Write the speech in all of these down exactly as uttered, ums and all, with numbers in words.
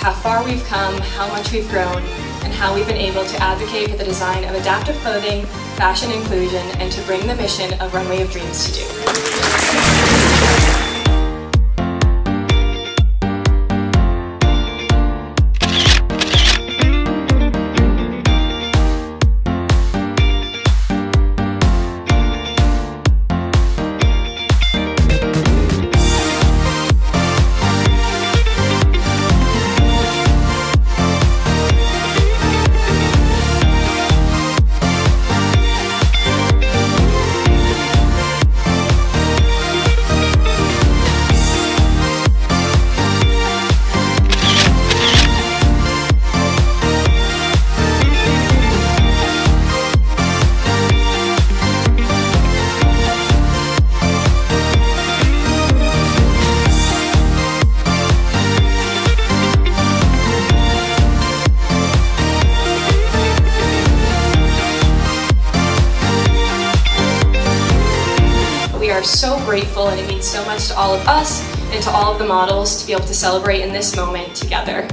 how far we've come, how much we've grown, and how we've been able to advocate for the design of adaptive clothing, fashion inclusion, and to bring the mission of Runway of Dreams to do. We are so grateful, and it means so much to all of us and to all of the models to be able to celebrate in this moment together.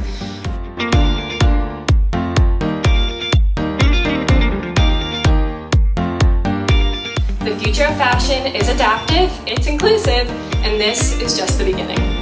The future of fashion is adaptive, it's inclusive, and this is just the beginning.